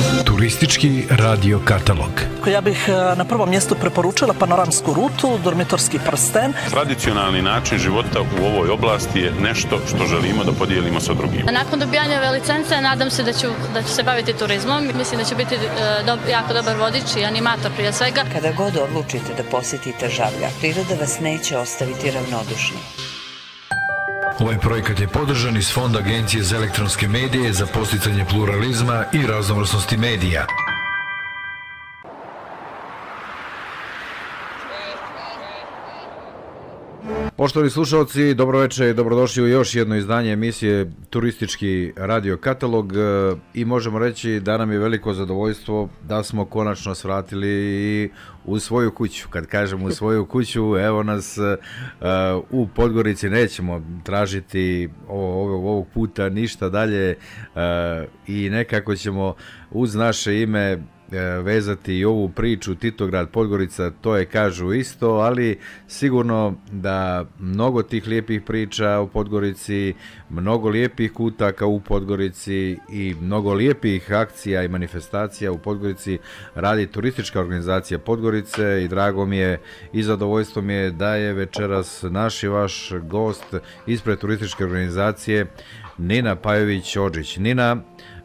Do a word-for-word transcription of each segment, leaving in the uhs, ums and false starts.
Turistički radio katalog. Ja bih na prvom mjestu preporučila panoramsku rutu, dormitorski prsten. Tradicionalni način života u ovoj oblasti je nešto što želimo da podijelimo sa drugima. Nakon dobijanja ove licence nadam se da ću, da ću se baviti turizmom. Mislim da ću biti do, jako dobar vodič i animator prije svega. Kada god odlučite da posjetite Žablja, priroda vas neće ostaviti ravnodušni. Ovaj projekat je podržan iz Fonda Agencije za elektronske medije za podsticanje pluralizma i raznovrsnosti medija. Poštovani slušalci, dobroveče i dobrodošli u još jedno izdanje emisije Turistički radio katalog i možemo reći da nam je veliko zadovoljstvo da smo konačno svratili i u svoju kuću. Kad kažem u svoju kuću, evo nas uh, u Podgorici, nećemo tražiti ovog, ovog puta ništa dalje uh, i nekako ćemo uz naše ime vezati i ovu priču Titograd Podgorica, to je kažu isto, ali sigurno da mnogo tih lijepih priča u Podgorici, mnogo lijepih kutaka u Podgorici i mnogo lijepih akcija i manifestacija u Podgorici radi turistička organizacija Podgorice i drago mi je i zadovoljstvo mi je da je večeras naš i vaš gost ispred turističke organizacije Nina Pajović-Odžić. Nina,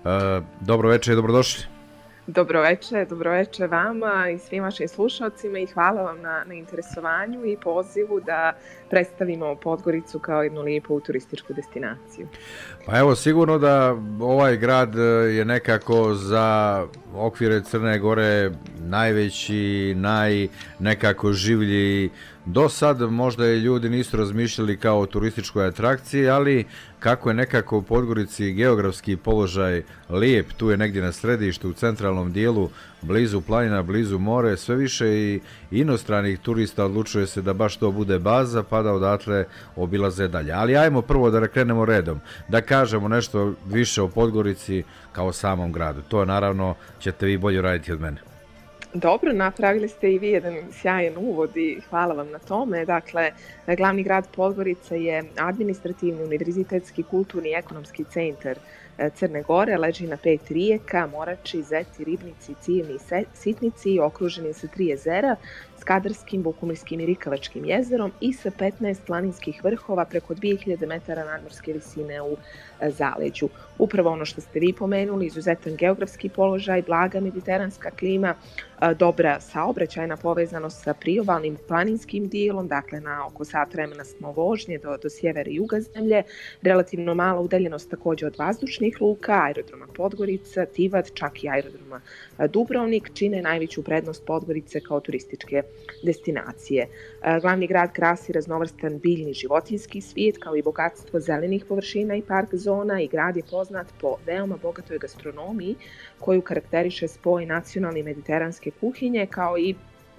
dobro večer i dobrodošli. Dobroveče, dobroveče vama i svim vašim slušalcima i hvala vam na, na interesovanju i pozivu da predstavimo Podgoricu kao jednu lijepu turističku destinaciju. Pa evo, sigurno da ovaj grad je nekako za okvire Crne Gore najveći, naj nekako življi. Do sad možda i ljudi nisu razmišljali kao o turističkoj atrakciji, ali kako je nekako u Podgorici geografski položaj lijep, tu je negdje na središtu, u centralnom dijelu, blizu planina, blizu more, sve više i inostranih turista odlučuje se da baš to bude baza, pa da odatle obilaze dalje. Ali ajmo prvo da krenemo redom, da kažemo nešto više o Podgorici kao samom gradu. To naravno ćete vi bolje raditi od mene. Dobro, napravili ste i vi jedan sjajan uvod i hvala vam na tome. Dakle, glavni grad Podgorica je administrativni, univerzitetski, kulturni i ekonomski centar Crne Gore, leži na pet rijeka, Morači, Zeti, Ribnici, Cijevni i Sitnici, okružen je sa tri jezera, Skadarskim, Bukumirskim i Rikavačkim jezerom i sa petnaest planinskih vrhova preko dvije hiljade metara nadmorske visine u zaleđu. Upravo ono što ste vi pomenuli, izuzetan geografski položaj, blaga mediteranska klima, dobra saobraćajna povezanost sa priobalnim planinskim dijelom, dakle na oko sat vremena smo vožnje do, do sjevera i juga zemlje, relativno mala udaljenost također od vazdušnih luka, aerodroma Podgorica, Tivat, čak i aerodroma Dubrovnik, čine najveću prednost Podgorice kao turističke destinacije. Glavni grad krasi raznovrstan biljni životinjski svijet kao i bogatstvo zelenih površina i park zona i grad je poznat po veoma bogatoj gastronomiji koju karakteriše spoj nacionalne i mediteranske kuhinje kao i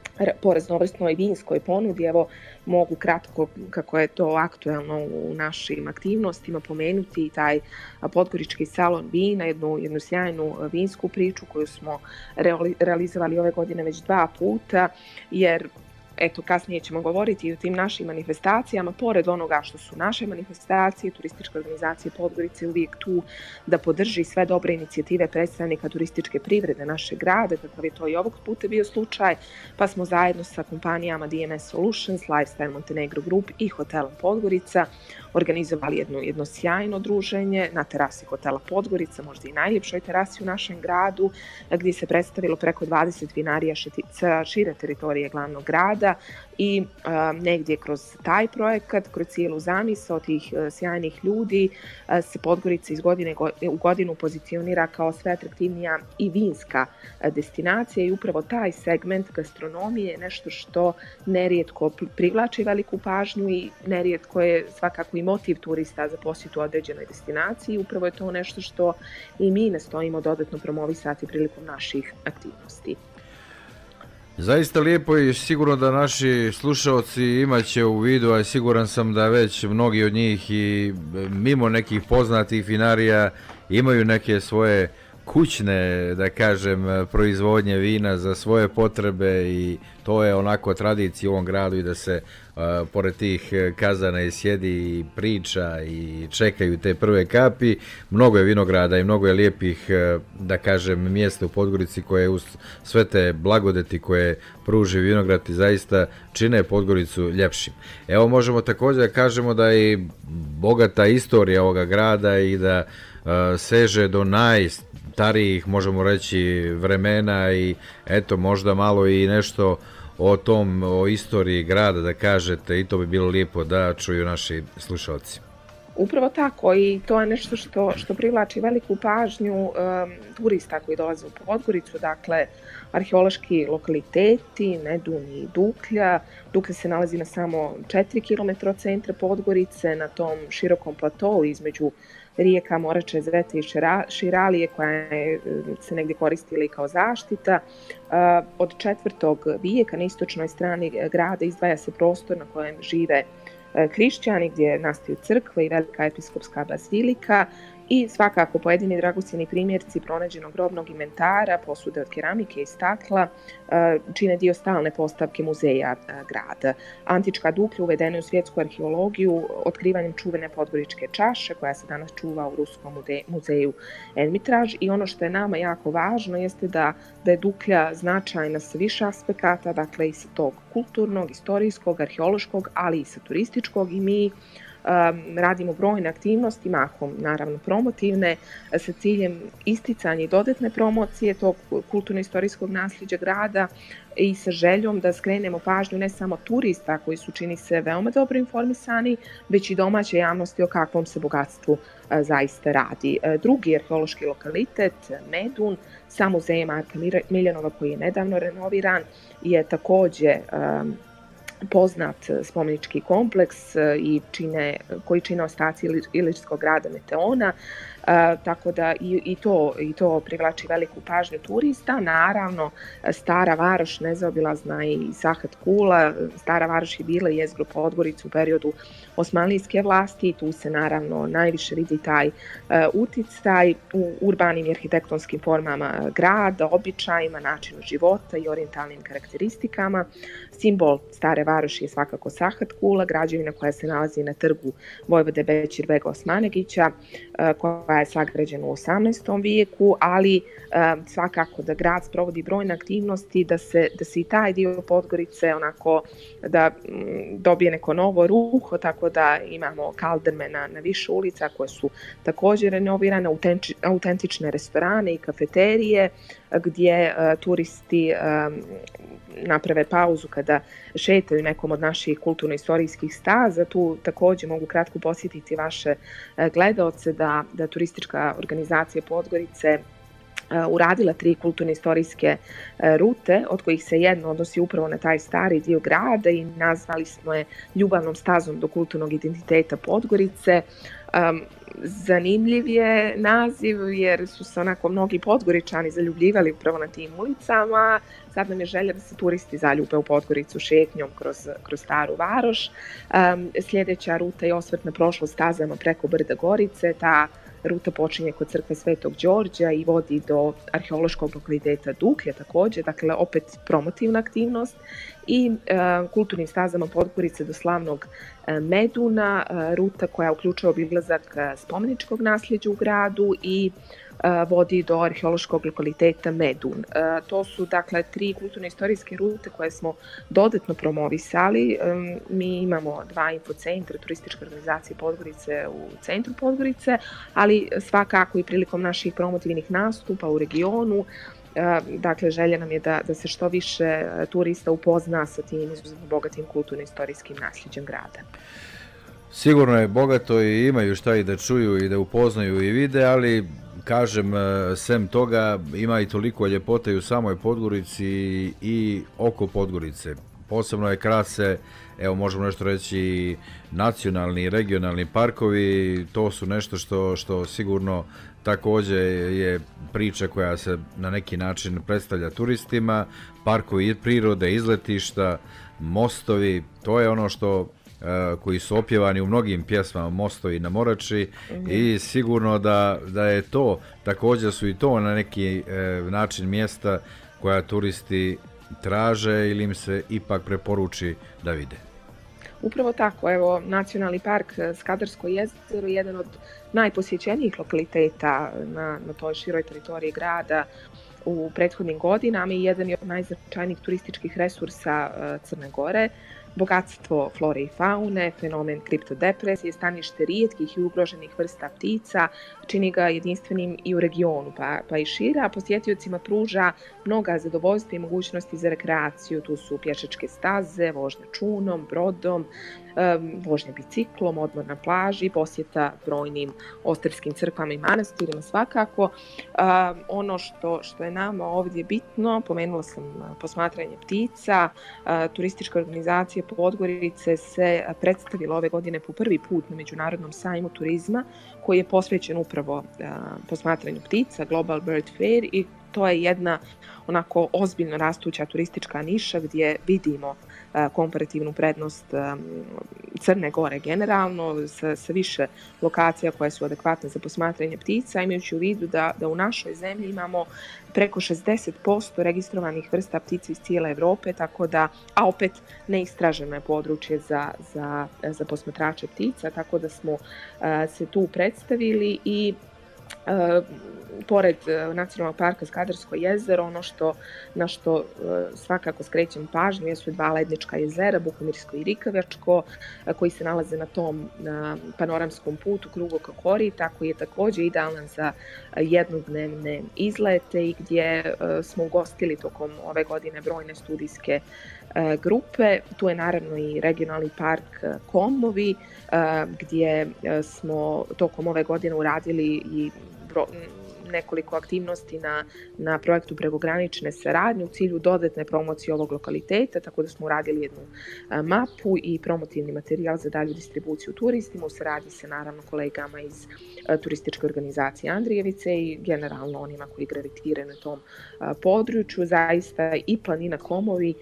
po raznovrsnoj vinskoj ponudi. Evo mogu kratko, kako je to aktuelno u našim aktivnostima, pomenuti i taj podgorički salon vina, jednu, jednu sjajnu vinsku priču koju smo realizovali ove godine već dva puta, jer eto, kasnije ćemo govoriti i o tim našim manifestacijama. Pored onoga što su naše manifestacije, turistička organizacija Podgorice uvijek tu da podrži sve dobre inicijative predstavnika turističke privrede našeg grada, kakav je to i ovog puta bio slučaj, pa smo zajedno sa kompanijama D M S Solutions, Lifestyle Montenegro Group i hotelom Podgorica organizovali jedno, jedno sjajno druženje na terasi hotela Podgorica, možda i najljepšoj terasi u našem gradu, gdje se predstavilo preko dvadeset vinarija sa šire teritorije glavnog grada i a, negdje kroz taj projekat, kroz cijelu zamisao tih a, sjajnih ljudi a, se Podgorica iz godine go, u godinu pozicionira kao sve atraktivnija i vinska a, destinacija i upravo taj segment gastronomije je nešto što nerijetko privlači veliku pažnju i nerijetko je svakako i motiv turista za posjetu određenoj destinaciji. Upravo je to nešto što i mi nastojimo dodatno promovisati prilikom naših aktivnosti. Zaista lijepo i sigurno da naši slušalci imaće u vidu, a siguran sam da već mnogi od njih i mimo nekih poznatih vinarija imaju neke svoje kućne, da kažem, proizvodnje vina za svoje potrebe i to je onako tradicija u ovom gradu i da se uh, pored tih kazana i sjedi i priča i čekaju te prve kapi. Mnogo je vinograda i mnogo je lijepih, uh, da kažem, mjesta u Podgorici koje uz sve te blagodeti koje pruži vinograd i zaista čine Podgoricu ljepšim. Evo možemo također da kažemo da je i bogata istorija ovoga grada i da uh, seže do najstarijih, možemo reći, vremena i eto možda malo i nešto o tom, o istoriji grada da kažete i to bi bilo lijepo da čuju naši slušalci. Upravo tako i to je nešto što, što privlači veliku pažnju um, turista koji dolaze u Podgoricu, dakle arheološki lokaliteti, Medun i Duklja. Duklja se nalazi na samo četiri kilometra od centra Podgorice, na tom širokom platou između rijeka Morače, Zvete i Širalije koja je, se negdje koristila i kao zaštita. Od četvrtog vijeka na istočnoj strani grada izdvaja se prostor na kojem žive hrišćani, gdje nastaju crkve i velika episkopska bazilika i svakako pojedini dragocjeni primjerci pronađenog grobnog inventara, posude od keramike i stakla čine dio stalne postavke muzeja grada. Antička Duklja uvedena je u svjetsku arheologiju otkrivanjem čuvene podgoričke čaše koja se danas čuva u Ruskom muzeju Ermitraž i ono što je nama jako važno jeste da, da je Duklja značajna sa više aspekata, dakle i sa tog kulturnog, istorijskog, arheološkog, ali i sa turističkog i mi Um, radimo brojne aktivnosti, mahom naravno promotivne, sa ciljem isticanja i dodatne promocije tog kulturno-istorijskog nasljeđa grada i sa željom da skrenemo pažnju ne samo turista koji su, čini se, veoma dobro informisani, već i domaće javnosti o kakvom se bogatstvu uh, zaista radi. Uh, drugi arheološki lokalitet, Medun, sa muzejem Marka Miljanova koji je nedavno renoviran, je također um, poznat spomenički kompleks i čine, koji čine ostaci Ilirskog grada Meteona, Uh, tako da i, i, to, i to privlači veliku pažnju turista. Naravno, Stara Varoš, nezaobilazna i Sahat Kula. Stara Varoš je bila jezgro Podgoricu u periodu osmanlijske vlasti i tu se naravno najviše vidi taj uh, uticaj u urbanim i arhitektonskim formama grada, običajima, načinu života i orijentalnim karakteristikama. Simbol Stare Varoši je svakako Sahat Kula, građevina koja se nalazi na trgu Vojvode Bećir Bega Osmanegića, uh, koja je sagrađena u osamnaestom vijeku, ali um, svakako da grad sprovodi brojne aktivnosti, da se, da se i taj dio Podgorice onako da m, dobije neko novo ruho, tako da imamo kaldrme na, na više ulica koje su također renovirane, autenči, autentične restorane i kafeterije gdje uh, turisti um, naprave pauzu kada šetaju nekom od naših kulturno-istorijskih staza. Tu također mogu kratko posjetiti vaše gledaoce da, da turistička organizacija Podgorice uradila tri kulturno-istorijske rute, od kojih se jedna odnosi upravo na taj stari dio grada i nazvali smo je ljubavnom stazom do kulturnog identiteta Podgorice. Um, zanimljiv je naziv jer su se onako mnogi Podgoričani zaljubljivali upravo na tim ulicama. Sad nam je želja da se turisti zaljube u Podgoricu šetnjom kroz, kroz Staru Varoš. Um, sljedeća ruta je osvrt na prošlost stazama preko Brda Gorice. Ta ruta počinje kod crkve Svetog Đorđa i vodi do arheološkog lokaliteta Duklja također, dakle opet promotivna aktivnost i e, kulturnim stazama Podgorice do slavnog e, Meduna, e, ruta koja uključuje obilazak e, spomeničkog nasljeđa u gradu i e, vodi do arheološkog lokaliteta Medun. E, to su dakle tri kulturno-istorijske rute koje smo dodatno promovisali. E, mi imamo dva infocentra, turističke organizacije Podgorice u centru Podgorice, ali svakako i prilikom naših promotivnih nastupa u regionu. Dakle, želja nam je da, da se što više turista upozna sa tim izuzetno bogatim kulturno-istorijskim nasljeđem grada. Sigurno je bogato i imaju šta i da čuju i da upoznaju i vide, ali kažem, sem toga ima i toliko ljepote u samoj Podgorici i oko Podgorice. Posebno je krase, evo možemo nešto reći, nacionalni i regionalni parkovi, to su nešto što, što sigurno također je priča koja se na neki način predstavlja turistima, parkovi prirode, izletišta, mostovi, to je ono što koji su opjevani u mnogim pjesmama, mostovi na Morači, mm-hmm. i sigurno da, da je to, također su i to na neki način mjesta koja turisti traže ili im se ipak preporuči da vide. Upravo tako, evo, Nacionalni park Skadarsko jezero je jedan od najposjećenijih lokaliteta na, na toj široj teritoriji grada u prethodnim godinama i jedan je od najznačajnijih turističkih resursa uh, Crne Gore. Bogatstvo flore i faune, fenomen kriptodepresije, stanište rijetkih i ugroženih vrsta ptica, čini ga jedinstvenim i u regionu, pa, pa i šira. Posjetiocima pruža mnoga zadovoljstva i mogućnosti za rekreaciju. Tu su pješačke staze, vožnja čunom, brodom, um, vožnja biciklom, odmor na plaži, posjeta brojnim ostarskim crkvama i manastirima svakako. Um, ono što, što je nama ovdje bitno, pomenula sam posmatranje ptica, uh, turistička organizacija Podgorice se predstavila ove godine po prvi put na Međunarodnom sajmu turizma koji je posvećen upravo uh, posmatranju ptica, Global Bird Fair, i to je jedna onako ozbiljno rastuća turistička niša gdje vidimo uh, komparativnu prednost um, Crne Gore generalno sa, sa više lokacija koje su adekvatne za posmatranje ptica, imajući u vidu da, da u našoj zemlji imamo preko šezdeset posto registrovanih vrsta ptica iz cijele Evrope, tako da, a opet neistraženo je područje za, za, za posmatrače ptica, tako da smo uh, se tu predstavili i uh, pored uh, Nacionalnog parka Skadarsko jezero, ono što, na što uh, svakako skrećem pažnju jesu dva lednička jezera, Bukomirsko i Rikavačko, uh, koji se nalaze na tom uh, panoramskom putu Krugoka korita, koji je također idealan za uh, jednodnevne izlete i gdje uh, smo ugostili tokom ove godine brojne studijske uh, grupe. Tu je naravno i regionalni park uh, Komovi, uh, gdje uh, smo tokom ove godine uradili i bro, nekoliko aktivnosti na, na projektu prekogranične saradnje u cilju dodatne promocije ovog lokaliteta, tako da smo uradili jednu a, mapu i promotivni materijal za dalju distribuciju turistima u saradnji sa naravno kolegama iz a, turističke organizacije Andrijevice i generalno onima koji gravitiraju na tom a, području. Zaista i planina Komovi,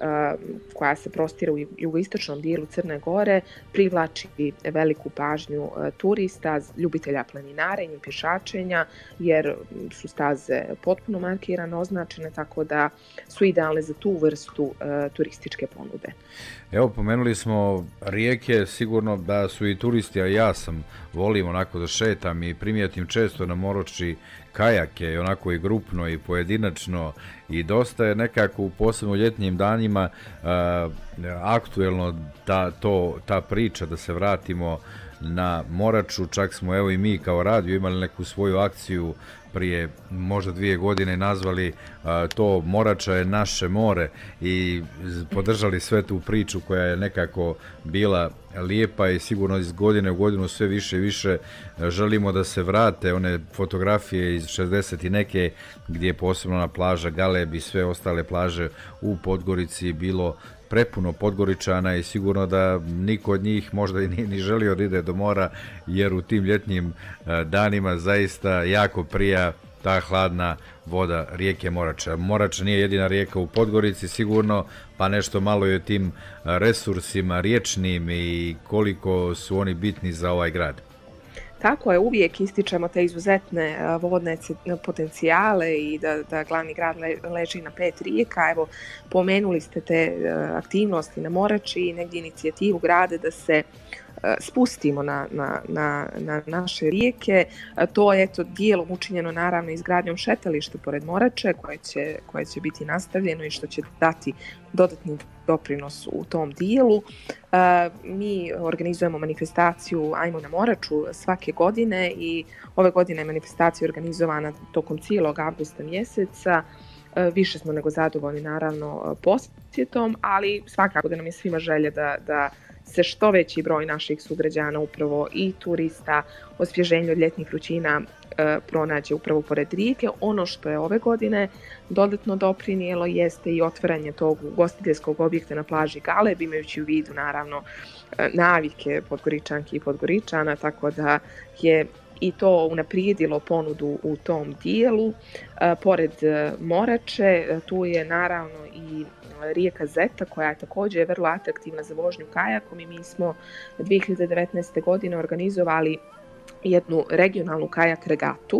koja se prostire u jugoistočnom dijelu Crne Gore, privlači veliku pažnju turista, ljubitelja planinarenja i pješačenja, jer su staze potpuno markirane, označene, tako da su idealne za tu vrstu uh, turističke ponude. Evo, pomenuli smo rijeke, sigurno da su i turisti, a ja sam volim onako da šetam i primijetim često na Morači kajake, onako i grupno i pojedinačno, i dosta je nekako u posebno ljetnim danima a, aktuelno ta, to, ta priča da se vratimo na Moraču. Čak smo evo i mi kao radio imali neku svoju akciju prije možda dvije godine, nazvali a, to Morača je naše more, i podržali sve tu priču koja je nekako bila lijepa, i sigurno iz godine u godinu sve više i više želimo da se vrate one fotografije iz šezdeset i neke, gdje je posebno na plaža Galeb i sve ostale plaže u Podgorici bilo prepuno Podgoričana, i sigurno da niko od njih možda i nije ni želio da ide do mora, jer u tim ljetnim danima zaista jako prija ta hladna voda rijeke Morača. Morača nije jedina rijeka u Podgorici sigurno, pa nešto malo je o tim resursima riječnim i koliko su oni bitni za ovaj grad. Tako je, uvijek ističemo te izuzetne vodne potencijale i da, da glavni grad le, leži na pet rijeka. Evo, pomenuli ste te aktivnosti na Morači i negdje inicijativu grada da se spustimo na, na, na, na naše rijeke. To je eto dijelom učinjeno naravno izgradnjom šetališta pored Morače, koje će, koje će biti nastavljeno i što će dati dodatni doprinos u tom dijelu. Mi organizujemo manifestaciju Ajmo na Moraču svake godine, i ove godine je manifestacija organizovana tokom cijelog avgusta mjeseca. Više smo nego zadovoljni naravno posjetom, ali svakako da nam je svima želja da, da se što veći broj naših sugrađana, upravo i turista, osvježenju od ljetnih vrućina e, pronađe upravo pored rijeke. Ono što je ove godine dodatno doprinijelo jeste i otvaranje tog ugostiteljskog objekta na plaži Galeb, imajući u vidu naravno e, navike Podgoričanki i Podgoričana, tako da je i to unaprijedilo ponudu u tom dijelu. E, pored Morače, tu je naravno i rijeka Zeta koja je također vrlo atraktivna za vožnju kajakom i mi smo dvije hiljade devetnaeste. godine organizovali jednu regionalnu kajak regatu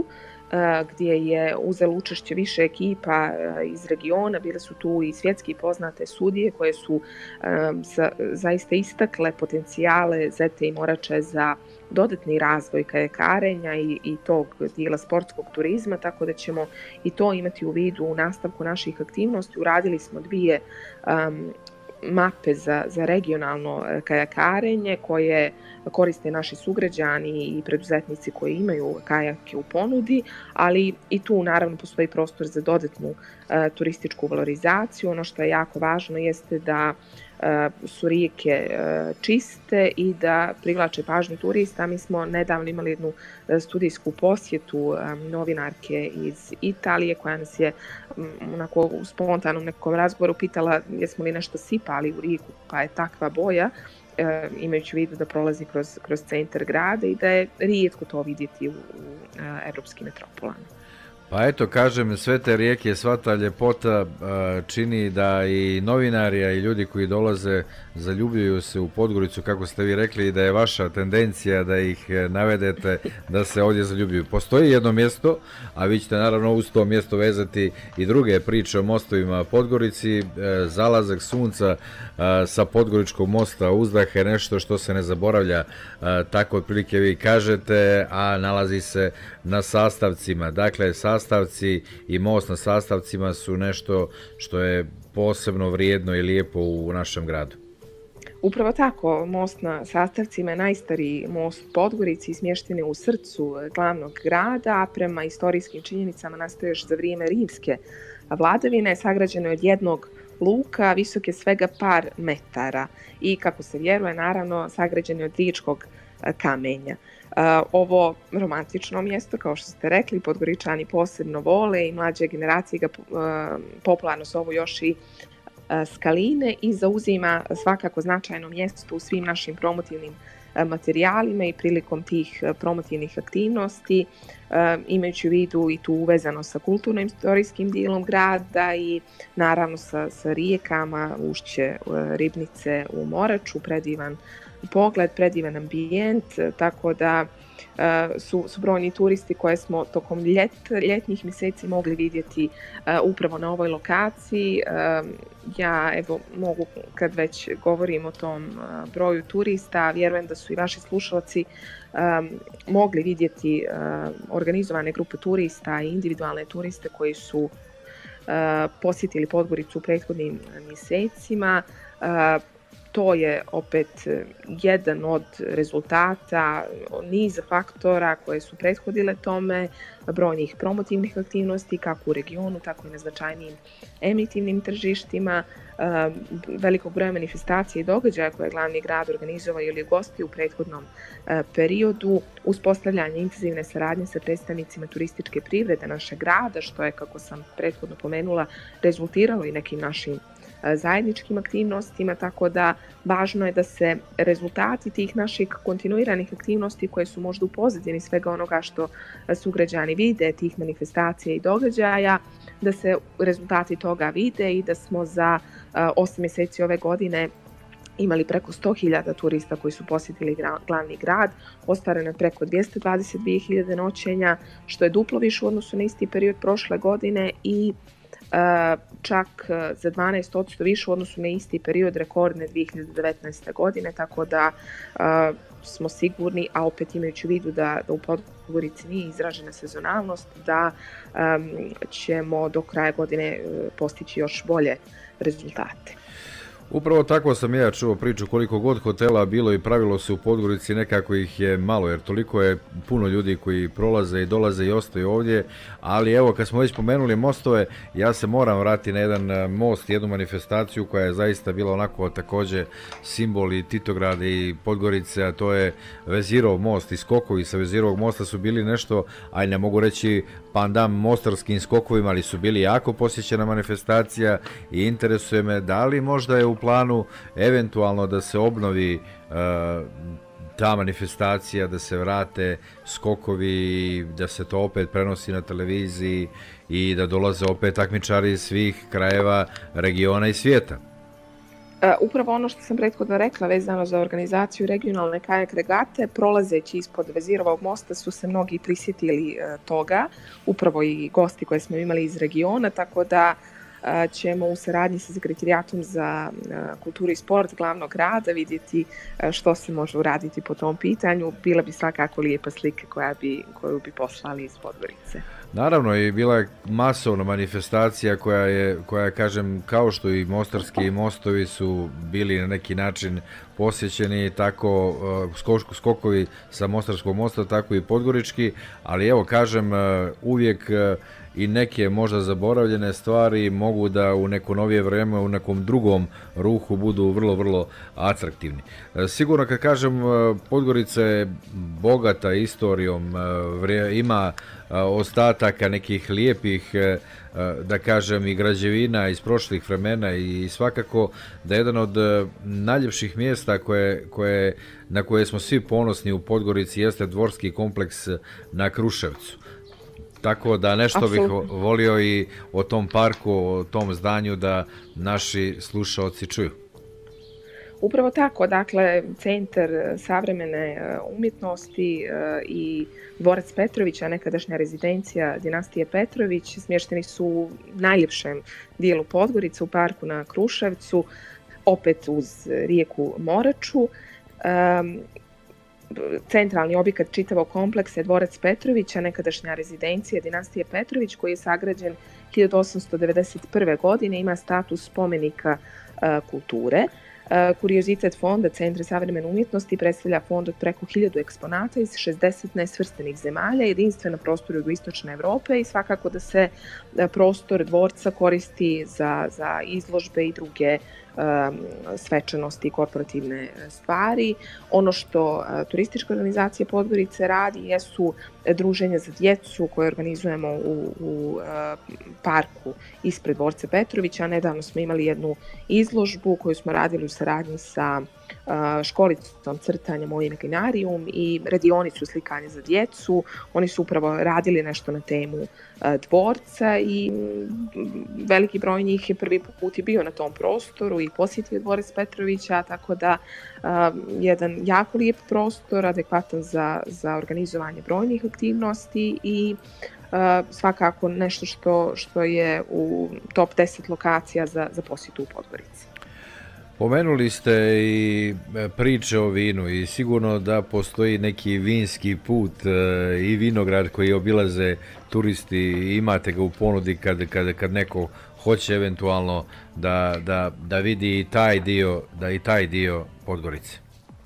gdje je uzelo učešće više ekipa iz regiona, bile su tu i svjetski poznate sudije koje su um, za, zaista istakle potencijale Zete i Morače za dodatni razvoj kajakarenja i, i tog dijela sportskog turizma, tako da ćemo i to imati u vidu u nastavku naših aktivnosti. Uradili smo dvije um, mape za, za regionalno kajakarenje koje koriste naši sugrađani i preduzetnici koji imaju kajake u ponudi, ali i tu naravno postoji prostor za dodatnu uh, turističku valorizaciju. Ono što je jako važno jeste da uh, su rijeke uh, čiste i da privlače pažnju turista. Mi smo nedavno imali jednu uh, studijsku posjetu um, novinarke iz Italije koja nas je um, onako u spontanom nekom razgovoru pitala jesmo li nešto sipali u rijeku pa je takva boja, E, imajući u vidu da prolazi kroz, kroz centar grada i da je rijetko to vidjeti u, u a, evropskim metropolama. Pa eto, kažem, sve te rijeke, sva ta ljepota a, čini da i novinari, a i ljudi koji dolaze zaljubljuju se u Podgoricu, kako ste vi rekli, i da je vaša tendencija da ih navedete da se ovdje zaljubljuju. Postoji jedno mjesto, a vi ćete naravno uz to mjesto vezati i druge priče o mostovima Podgorici. E, zalazak sunca a, sa Podgoričkog mosta uzdah je nešto što se ne zaboravlja, a, tako otprilike vi kažete, a nalazi se na sastavcima. Dakle, sastavci i most na sastavcima su nešto što je posebno vrijedno i lijepo u našem gradu. Upravo tako, most na sastavcima je najstariji most Podgorici, smješten je u srcu glavnog grada, a prema istorijskim činjenicama nastaje još za vrijeme rimske vladavine, sagrađeno je od jednog luka, visok je svega par metara i, kako se vjeruje, naravno sagrađen je od ličkog kamenja. Ovo romantično mjesto, kao što ste rekli, Podgoričani posebno vole i mlađe generacije ga popularno zovu još i skaline i zauzima svakako značajno mjesto u svim našim promotivnim materijalima i prilikom tih promotivnih aktivnosti, imajući u vidu i tu uvezano sa kulturno-istorijskim dijelom grada i naravno sa, sa rijekama, ušće Ribnice u Moraču, predivan pogled, predivan ambijent, tako da Uh, su, su brojni turisti koje smo tokom ljet, ljetnih mjeseci mogli vidjeti uh, upravo na ovoj lokaciji. Uh, ja evo mogu, kad već govorim o tom uh, broju turista, vjerujem da su i vaši slušalci um, mogli vidjeti uh, organizovane grupe turista i individualne turiste koji su uh, posjetili Podgoricu u prethodnim mjesecima. Uh, To je opet jedan od rezultata niza faktora koje su prethodile tome, brojnih promotivnih aktivnosti kako u regionu, tako i na značajnijim emitivnim tržištima, velikog broja manifestacija i događaja koje je glavni grad organizovao ili gosti u prethodnom periodu, uspostavljanje intenzivne saradnje sa predstavnicima turističke privrede našeg grada, što je, kako sam prethodno pomenula, rezultiralo i nekim našim zajedničkim aktivnostima, tako da važno je da se rezultati tih naših kontinuiranih aktivnosti koje su možda u pozadini svega onoga što sugrađani vide, tih manifestacija i događaja, da se rezultati toga vide i da smo za osam mjeseci ove godine imali preko sto hiljada turista koji su posjetili glavni grad, ostvareno preko dvjesto dvadeset dvije hiljade noćenja, što je duplo više u odnosu na isti period prošle godine i Uh, čak uh, za dvanaest posto više u odnosu na isti period rekordne dvije hiljade devetnaeste. godine, tako da uh, smo sigurni, a opet imajući u vidu da, da u Podgorici nije izražena sezonalnost, da um, ćemo do kraja godine uh, postići još bolje rezultate. Upravo tako sam ja čuo priču, koliko god hotela bilo i pravilo se u Podgorici, nekako ih je malo, jer toliko je puno ljudi koji prolaze i dolaze i ostaju ovdje, ali evo, kad smo već pomenuli mostove, ja se moram vratiti na jedan most, jednu manifestaciju koja je zaista bila onako također simbol i Titograda i Podgorice, a to je Vezirov most i skokovi sa Vezirovog mosta su bili nešto, aj ne mogu reći pandam mostarskim skokovima, ali su bili jako posjećena manifestacija i interesuje me da li možda je u planu eventualno da se obnovi uh, ta manifestacija, da se vrate skokovi, da se to opet prenosi na televiziji i da dolaze opet takmičari iz svih krajeva, regiona i svijeta. Upravo ono što sam prethodno rekla vezano za organizaciju regionalne kajak regate, prolazeći ispod Vezirovog mosta su se mnogi prisjetili toga, upravo i gosti koje smo imali iz regiona, tako da ćemo u saradnji sa Sekretarijatom za kulturu i sport glavnog grada vidjeti što se može uraditi po tom pitanju. Bila bi svakako lijepa slika koja bi, koju bi poslali iz Podgorice. Naravno, i bila je masovna manifestacija koja je, koja kažem, kao što i mostarski mostovi su bili na neki način posjećeni, tako uh, skokovi sa Mostarskog mosta, tako i podgorički, ali evo kažem, uh, uvijek uh, i neke možda zaboravljene stvari mogu da u neko novije vrijeme, u nekom drugom ruhu budu vrlo, vrlo atraktivni. Uh, sigurno kad kažem, uh, Podgorica je bogata istorijom, uh, ima uh, ostataka nekih lijepih, uh, da kažem, i građevina iz prošlih vremena i svakako da je jedan od uh, najljepših mjesta koje, koje, na koje smo svi ponosni u Podgorici jeste dvorski kompleks na Kruševcu. Tako da nešto Absolutno. bih volio i o tom parku, o tom zdanju da naši slušaoci čuju. Upravo tako, dakle, Centar savremene umjetnosti i dvorac Petrovića, nekadašnja rezidencija dinastije Petrović, smješteni su u najljepšem dijelu Podgorice, u parku na Kruševcu, opet uz rijeku Moraču. Um, Centralni objekat čitavog kompleksa je dvorac Petrovića, nekadašnja rezidencija dinastije Petrović, koji je sagrađen hiljadu osamsto devedeset prve. godine, ima status spomenika uh, kulture. Kuriozitet fonda Centra savremene umjetnosti predstavlja fond od preko hiljadu eksponata iz šezdeset nesvrstanih zemalja, jedinstven na prostoru jugoistočne Evrope, i svakako da se prostor dvorca koristi za, za izložbe i druge um, svečanosti i korporativne stvari. Ono što uh, turistička organizacija Podgorice radi jesu druženja za djecu koje organizujemo u, u uh, parku ispred dvorca Petrovića. Nedavno smo imali jednu izložbu koju smo radili u saradnji sa uh, školicom crtanja Moj Imaginarium i radionicu slikanja za djecu. Oni su upravo radili nešto na temu uh, dvorca i m, veliki broj njih je prvi put i bio na tom prostoru i posjetio dvorac Petrovića, tako da uh, jedan jako lijep prostor, adekvatan za, za organizovanje brojnih aktivnosti i uh, svakako nešto što, što je u top deset lokacija za, za posjetu u Podgorici. Pomenuli ste i priče o vinu i sigurno da postoji neki vinski put i vinograd koji obilaze turisti, imate ga u ponudi kad, kad, kad neko hoće eventualno da, da, da vidi i taj dio, da i taj dio Podgorice.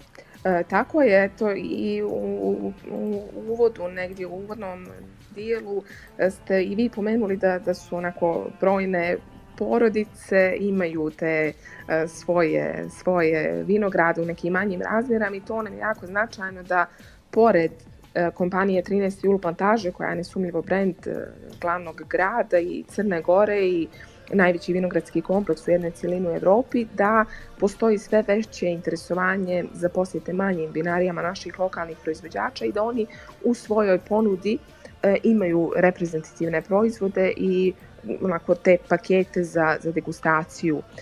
E, tako je, to i u, u, u uvodu, negdje u uvodnom dijelu ste i vi pomenuli da, da su onako brojne porodice imaju te uh, svoje, svoje vinograde u nekim manjim razmjerama i to nam je jako značajno da pored uh, kompanije trinaesti jul plantaže, koja je nesumnjivo brend uh, glavnog grada i Crne Gore i najveći vinogradski kompleks u jednoj cjelini u Evropi, da postoji sve veće interesovanje za posjete manjim vinarijama naših lokalnih proizvođača i da oni u svojoj ponudi uh, imaju reprezentativne proizvode i onako te pakete za, za degustaciju uh,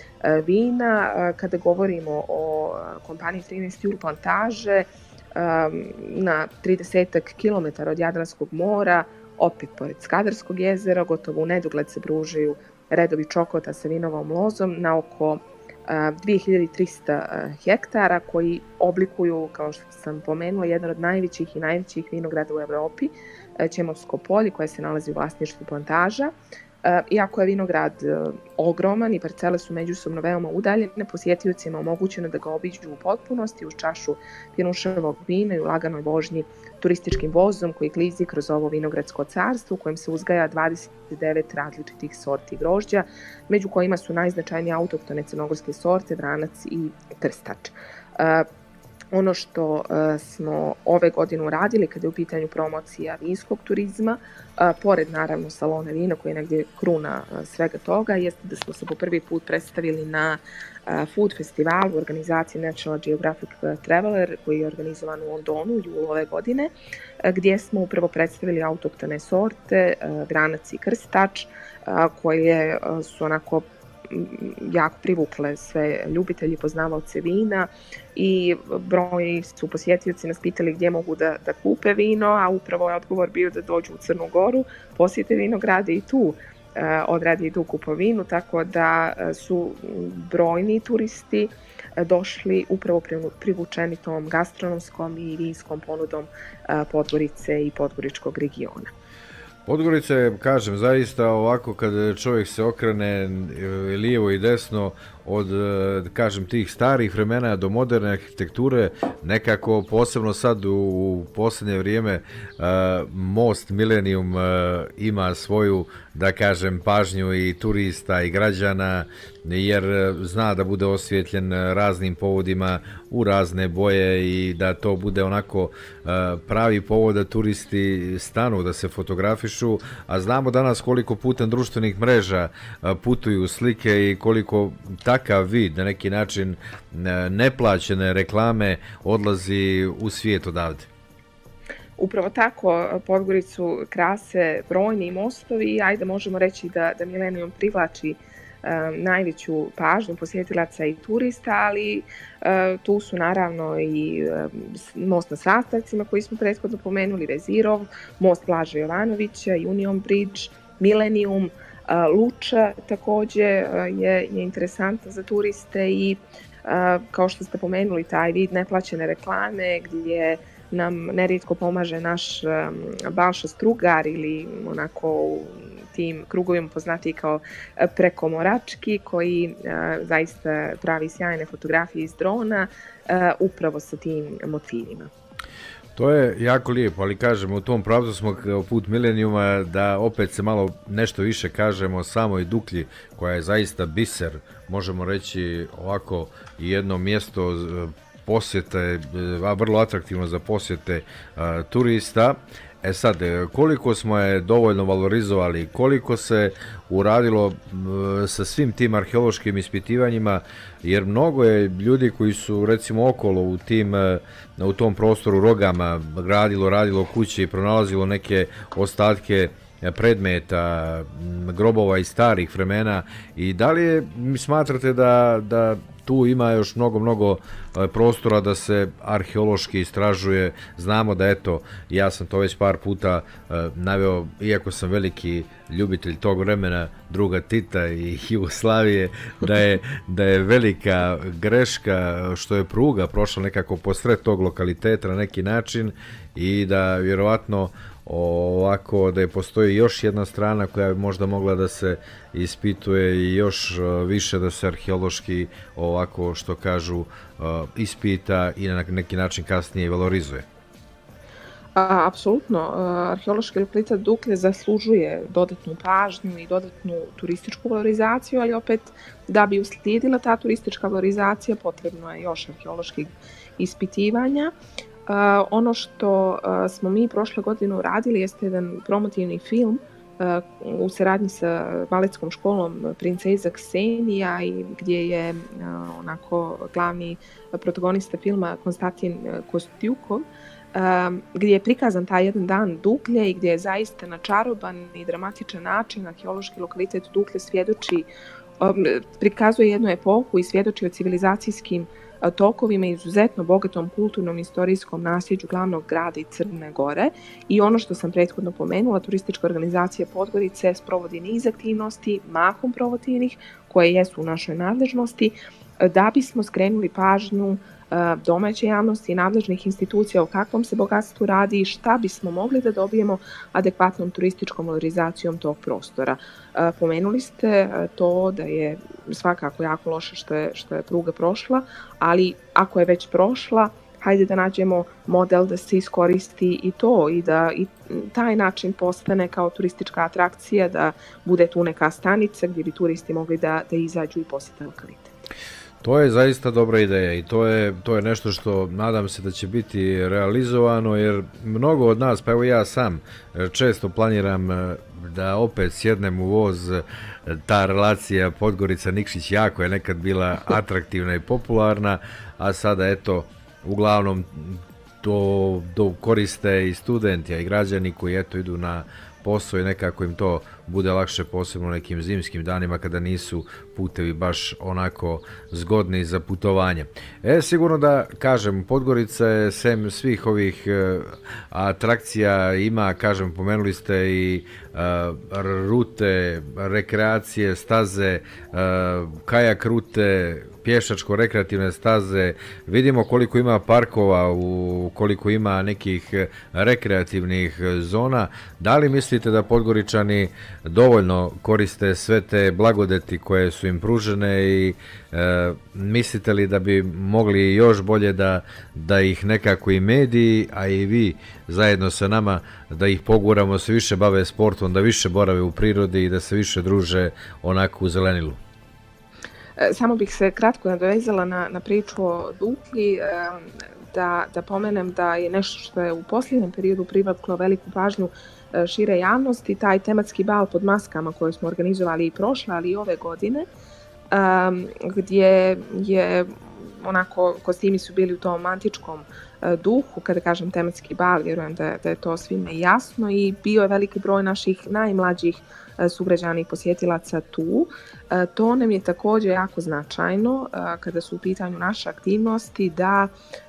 vina. Uh, kada govorimo o uh, kompaniji trinaesti jul plantaže, um, na tridesetak kilometara od Jadranskog mora, opet pored Skadarskog jezera, gotovo u nedogled se pružaju redovi čokota sa vinovom lozom na oko uh, dvije hiljade trista uh, hektara koji oblikuju, kao što sam pomenula, jedan od najvećih i najvećih vinograda u Evropi, uh, Ćemovsko polje, koje se nalazi u vlasništvu plantaža. Uh, iako je vinograd uh, ogroman i parcele su međusobno veoma udaljene, posjetiocima omogućeno da ga obiđu u potpunosti uz čašu pjenuševog vina i u laganoj vožnji turističkim vozom koji klizi kroz ovo vinogradsko carstvo u kojem se uzgaja dvadeset devet različitih sorti grožđa, među kojima su najznačajnije autohtone crnogorske sorte, vranac i trstač. Uh, Ono što uh, smo ove godine uradili kada je u pitanju promocija vinskog turizma, uh, pored naravno salona vina koji je negdje kruna uh, svega toga, jeste da smo se po prvi put predstavili na uh, food festivalu u organizaciji National Geographic Traveler koji je organizovan u Londonu u julu ove godine, uh, gdje smo upravo predstavili autoktone sorte, uh, Vranac i Krstač, uh, koje uh, su onako jako privukle sve ljubitelji, poznavalce vina i brojni su posjetioci nas pitali gdje mogu da, da kupe vino, a upravo je odgovor bio da dođu u Crnu Goru, posjete vinograde i tu e, odradi i tu kupovinu, tako da su brojni turisti došli upravo privučeni tom gastronomskom i vinskom ponudom e, Podgorice i Podgoričkog regiona. Podgorica je, kažem, zaista ovako kad čovjek se okrene lijevo i desno od, kažem, tih starih vremena do moderne arhitekture, nekako posebno sad u, u posljednje vrijeme most Millennium ima svoju, da kažem, pažnju i turista i građana, jer zna da bude osvjetljen raznim povodima u razne boje i da to bude onako pravi povod da turisti stanu, da se fotografišu, a znamo danas koliko putem društvenih mreža putuju slike i koliko takav vid, na neki način neplaćene reklame odlazi u svijet odavde. Upravo tako, Podgoricu krase brojni mostovi, ajde možemo reći da, da Millennium privlači um, najveću pažnju posjetilaca i turista, ali uh, tu su naravno i um, most na Sastavcima koji smo prethodno pomenuli, Vezirov, most Blaža Jovanovića, Union Bridge, Millennium, uh, Luča također uh, je, je interesantna za turiste i uh, kao što ste pomenuli taj vid neplaćene reklame gdje nam nerijetko pomaže naš um, Balša Strugar ili onako u tim krugovima poznati kao prekomorački koji uh, zaista pravi sjajne fotografije iz drona uh, upravo sa tim motivima. To je jako lijepo, ali kažemo u tom pravcu smo kao put Millenniuma da opet se malo nešto više kažemo o samoj Duklji koja je zaista biser, možemo reći ovako jedno mjesto posjete, a vrlo atraktivno za posjete a, turista. E sad, koliko smo je dovoljno valorizovali, koliko se uradilo m, sa svim tim arheološkim ispitivanjima, jer mnogo je ljudi koji su recimo okolo u, tim, u tom prostoru Rogama gradilo, radilo kuće i pronalazilo neke ostatke predmeta, grobova iz starih vremena i da li je, mi smatrate da, da tu ima još mnogo, mnogo prostora da se arheološki istražuje. Znamo da, eto, ja sam to već par puta naveo, iako sam veliki ljubitelj tog vremena, druga Tita i Jugoslavije, da je, da je velika greška što je pruga prošla nekako posred tog lokaliteta na neki način i da vjerovatno ovako da je postoji još jedna strana koja bi možda mogla da se ispituje i još više da se arheološki ovako što kažu ispita i na neki način kasnije valorizuje. A, apsolutno, arheološki lokalitet Duklje zaslužuje dodatnu pažnju i dodatnu turističku valorizaciju, ali opet da bi uslijedila ta turistička valorizacija potrebno je još arheoloških ispitivanja. Uh, ono što uh, smo mi prošle godine uradili jeste jedan promotivni film uh, u saradnji sa baletskom školom Princeza Ksenija i gdje je uh, onako glavni protagonista filma Konstantin Kostjukov, uh, gdje je prikazan taj jedan dan Duklje i gdje je zaista na čaroban i dramatičan način arheološki lokalitet Duklje svjedoči, um, prikazuje jednu epohu i svjedoči o civilizacijskim tokovima i izuzetno bogatom kulturnom i istorijskom nasljeđu glavnog grada i Crne Gore. I ono što sam prethodno pomenula, turistička organizacija Podgorice sprovodi niz aktivnosti, mahom promotivnih, koje jesu u našoj nadležnosti, da bismo skrenuli pažnju domaće javnosti i nadležnih institucija o kakvom se bogatstvu radi i šta bismo mogli da dobijemo adekvatnom turističkom valorizacijom tog prostora. Pomenuli ste to da je svakako jako loše što je, što je pruga prošla, ali ako je već prošla, hajde da nađemo model da se iskoristi i to i da i taj način postane kao turistička atrakcija, da bude tu neka stanica gdje bi turisti mogli da, da izađu i posjete lokalitet. To je zaista dobra ideja i to je, to je nešto što nadam se da će biti realizovano, jer mnogo od nas, pa evo ja sam, često planiram da opet sjednem u voz. Ta relacija Podgorica-Nikšić jako je nekad bila atraktivna i popularna, a sada eto, uglavnom to, to koriste i studenti, a i građani koji eto idu na posao i nekako im to bude lakše, posebno u nekim zimskim danima kada nisu putevi baš onako zgodni za putovanje. E, sigurno da kažem, Podgorica je sem svih ovih e, atrakcija ima, kažem, pomenuli ste i e, rute, rekreacije, staze, e, kajak rute, pješačko-rekreativne staze, vidimo koliko ima parkova, u koliko ima nekih rekreativnih zona. Da li mislite da Podgoričani dovoljno koriste sve te blagodeti koje su im pružene i e, mislite li da bi mogli još bolje da, da ih nekako i mediji, a i vi zajedno sa nama, da ih poguramo, se više bave sportom, da više borave u prirodi i da se više druže onako u zelenilu? Samo bih se kratko nadovezala na, na priču o Duklji, da, da pomenem da je nešto što je u posljednjem periodu privuklo veliku pažnju šire javnosti, taj tematski bal pod maskama koji smo organizovali i prošle, ali i ove godine, gdje je onako, kostimi su bili u tom antičkom duhu. Kada kažem tematski bal, vjerujem da, da je to svima jasno, i bio je veliki broj naših najmlađih sugrađana i posjetilaca tu. To nam je također jako značajno kada su u pitanju naše aktivnosti, da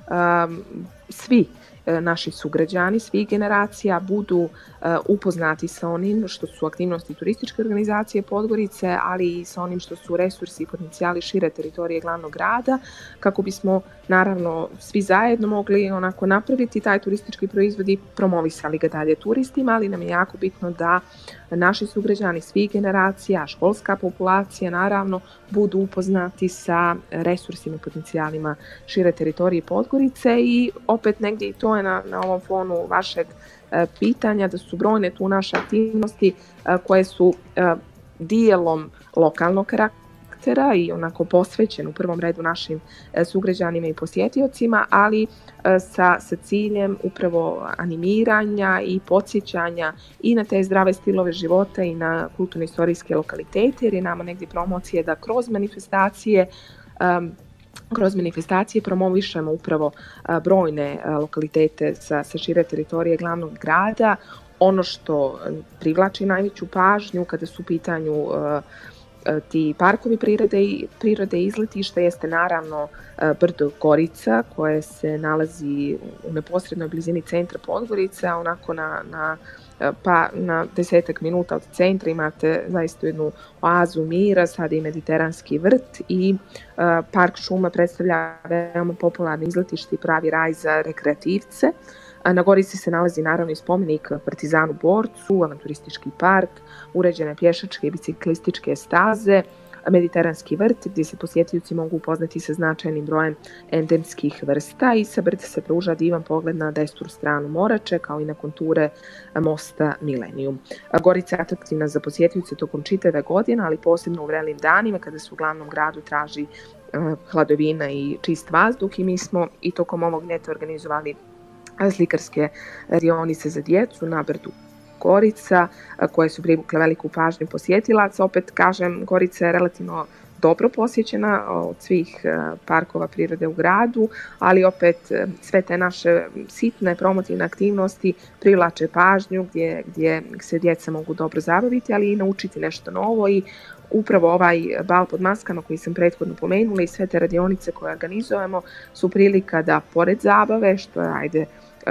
svi naši sugrađani, svih generacija budu upoznati sa onim što su aktivnosti turističke organizacije Podgorice, ali i sa onim što su resursi i potencijali šire teritorije glavnog grada, kako bismo naravno svi zajedno mogli onako napraviti taj turistički proizvod i promovisali ga dalje turistima, ali nam je jako bitno da naši sugrađani svih generacija, školska populacija naravno, budu upoznati sa resursima i potencijalima šire teritorije Podgorice. I opet negdje i to je na, na ovom fonu vašeg e, pitanja, da su brojne tu naše aktivnosti e, koje su e, dijelom lokalnog karaktera i onako posvećen u prvom redu našim e, sugrađanima i posjetiocima, ali e, sa, sa ciljem upravo animiranja i podsjećanja i na te zdrave stilove života i na kulturno-istorijske lokalitete, jer je nama negdje promocije da kroz manifestacije um, kroz manifestacije promovišemo upravo a, brojne a, lokalitete sa, sa šire teritorije glavnog grada. Ono što privlači najveću pažnju kada su u pitanju a, a, ti parkovi prirode i prirode izletišta jeste naravno a, brdo Gorica, koje se nalazi u neposrednoj blizini centra Podgorica, onako na, na pa na desetak minuta od centra imate zaista jednu oazu mira, sada i mediteranski vrt, i uh, park šuma predstavlja veoma popularno izletište i pravi raj za rekreativce. A na Gorici se nalazi naravno i spomenik Partizanu Borcu, avanturistički park, uređene pješačke i biciklističke staze, mediteranski vrt gdje se posjetioci mogu upoznati sa značajnim brojem endemskih vrsta, i sa brda se pruža divan pogled na desnu stranu Morače, kao i na konture mosta Milenijum. Gorica je atraktivna za posjetioce tokom čitave godine, ali posebno u vrelim danima kada se u glavnom gradu traži hladovina i čist vazduh, i mi smo i tokom ovog ljeta organizovali slikarske radionice za djecu na brdu Gorica, koje su privukle veliku pažnju posjetilaca. Opet kažem, Gorica je relativno dobro posjećena od svih parkova prirode u gradu, ali opet sve te naše sitne promotivne aktivnosti privlače pažnju gdje, gdje se djeca mogu dobro zabaviti, ali i naučiti nešto novo. I upravo ovaj bal pod maskama koji sam prethodno pomenula i sve te radionice koje organizujemo su prilika da pored zabave, što je ajde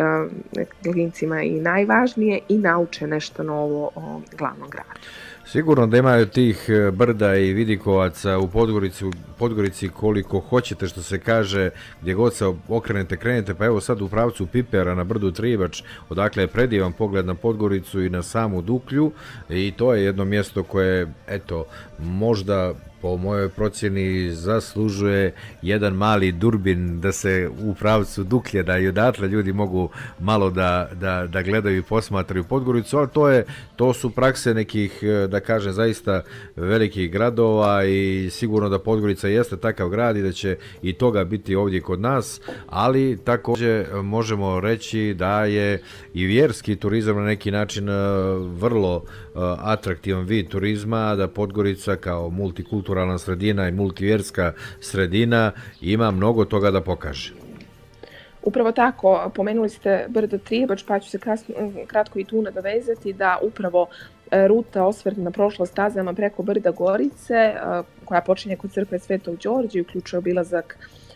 klincima i najvažnije, i nauče nešto novo o glavnom gradu. Sigurno da imaju tih brda i vidikovaca u Podgorici, u Podgorici koliko hoćete, što se kaže, gdje god se okrenete, krenete, pa evo sad u pravcu Pipera na brdu Tribač, odakle je predivan pogled na Podgoricu i na samu Duklju, i to je jedno mjesto koje, eto, možda po mojoj procjeni zaslužuje jedan mali durbin da se u pravcu Duklje, da i odatle ljudi mogu malo da, da, da gledaju i posmatraju Podgoricu, ali to, je, to su prakse nekih, da da kažem, zaista velikih gradova i sigurno da Podgorica jeste takav grad i da će i toga biti ovdje kod nas, ali također možemo reći da je i vjerski turizam na neki način vrlo atraktivan vid turizma, da Podgorica kao multikulturalna sredina i multivjerska sredina ima mnogo toga da pokaže. Upravo tako, pomenuli ste brdo Trijebač, pa ću se kasno, kratko i tu nadovezati da upravo ruta osvrt na prošlo stazama preko brda Gorice, koja počinje kod crkve Svetog Đorđa i uključuje obilazak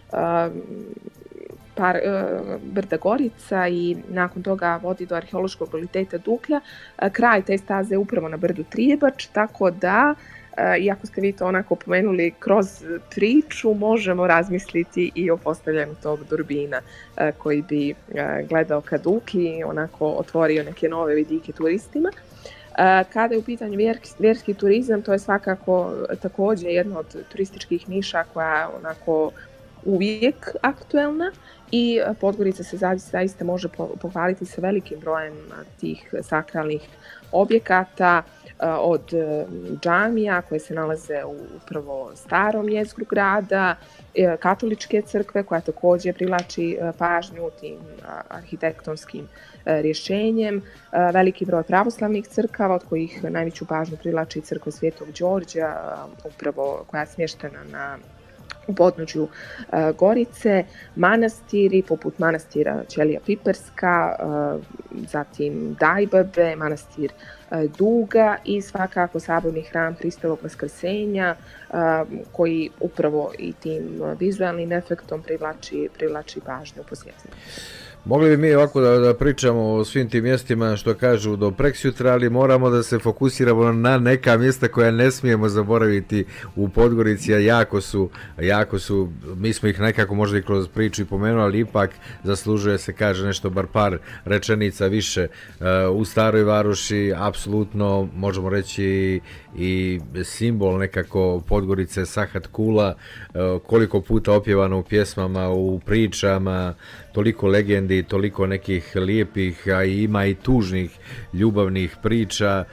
par, brda Gorica i nakon toga vodi do arheološkog lokaliteta Duklja. Kraj te staze je upravo na brdu Trijebač, tako da iako ste vi to onako pomenuli kroz priču, možemo razmisliti i o postavljanju tog durbina koji bi gledao ka Duklji i onako otvorio neke nove vidike turistima. Kada je u pitanju vjerski turizam, to je svakako također jedna od turističkih niša koja je onako uvijek aktuelna i Podgorica se zaista može pohvaliti sa velikim brojem tih sakralnih objekata, od džamija koje se nalaze u upravo starom jezgru grada, katoličke crkve koja također privlači pažnju tim arhitektonskim rješenjem, veliki broj pravoslavnih crkava od kojih najveću pažnju privlači crkva Svetog Đorđa, upravo koja je smještena na u podnožju uh, Gorice, manastiri poput manastira Ćelija Piperska, uh, zatim Dajbabe, manastir uh, Duga i svakako saborni hram Hristovog Vaskrsenja uh, koji upravo i tim vizualnim efektom privlači, privlači pažnju posjetitelja. Mogli bi mi ovako da, da pričamo o svim tim mjestima što kažu do preksjutra, ali moramo da se fokusiramo na neka mjesta koja ne smijemo zaboraviti u Podgorici, a jako su, jako su, mi smo ih nekako možda i kroz priču i pomenuli, ali ipak zaslužuje se kaže nešto, bar par rečenica više. U Staroj Varoši apsolutno možemo reći i simbol nekako Podgorice Sahat Kula, koliko puta opjevano u pjesmama, u pričama, toliko legendi, toliko nekih lijepih, a ima i tužnih ljubavnih priča.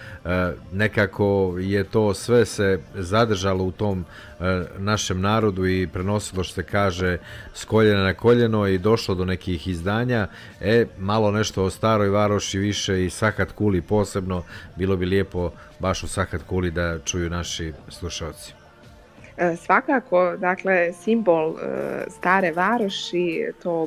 Nekako je to sve se zadržalo u tom našem narodu i prenosilo, što se kaže, s koljena na koljeno i došlo do nekih izdanja. E, malo nešto o Staroj Varoši više i Sahat Kuli posebno, bilo bi lijepo baš u Sahat Kuli da čuju naši slušalci. Svakako, dakle, simbol Stare Varoši, tog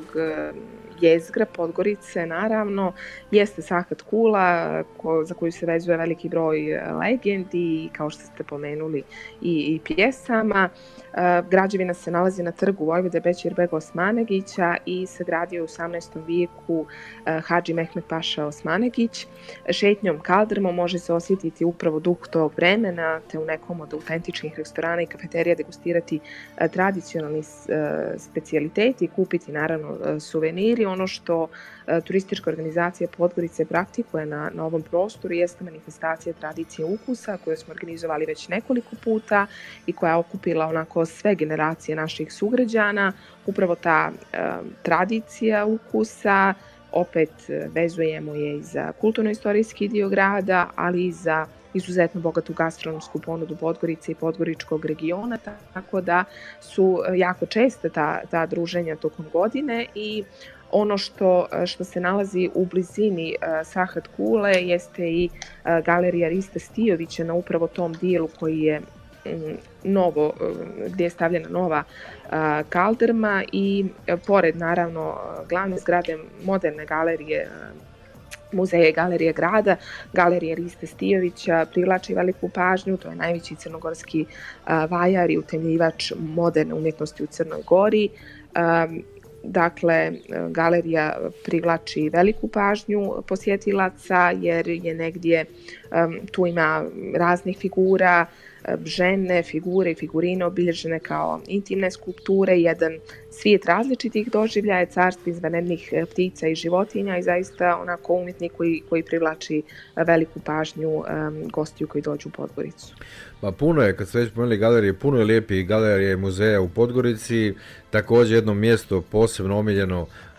jezgra Podgorice, naravno, jeste Sahat Kula, ko, za koju se vezuje veliki broj legendi, kao što ste pomenuli, i, i pjesama. Građevina se nalazi na trgu Vojvode Bećirbega Osmanegića i sagradio je u osamnaestom vijeku Hadži Mehmed Paša Osmanegić. Šetnjom kaldrmom može se osjetiti upravo duh tog vremena, te u nekom od autentičnih restorana i kafeterija degustirati tradicionalni specijaliteti i kupiti naravno suveniri. Ono što turistička organizacija Podgorice praktikuje na, na ovom prostoru jeste manifestacija tradicije ukusa koju smo organizovali već nekoliko puta i koja je okupila onako sve generacije naših sugrađana. Upravo ta e, tradicija ukusa, opet vezujemo je i za kulturno-istorijski dio grada, ali i za izuzetno bogatu gastronomsku ponudu Podgorice i podgoričkog regiona, tako da su jako česte ta, ta druženja tokom godine i ono što, što se nalazi u blizini uh, Sahat Kule jeste i uh, galerija Riste Stijovića na upravo tom dijelu koji je um, novo, uh, gdje je stavljena nova uh, kaldrma i uh, pored naravno glavne zgrade moderne galerije uh, muzeja i galerije grada, galerija Riste Stijovića privlači veliku pažnju, to je najveći crnogorski uh, vajar i utemeljivač moderne umjetnosti u Crnoj Gori. Um, Dakle, galerija privlači veliku pažnju posjetilaca jer je negdje, um, tu ima raznih figura, žene, figure i figurine obilježene kao intimne skulpture, jedan svijet različitih doživljaja, carstvo izvanrednih ptica i životinja i zaista onako umjetnik koji, koji privlači veliku pažnju um, gostiju koji dođu u Podgoricu. Pa puno je, kad ste već pomenuli galerije, puno je lijepih galerije muzeja u Podgorici, također jedno mjesto posebno omiljeno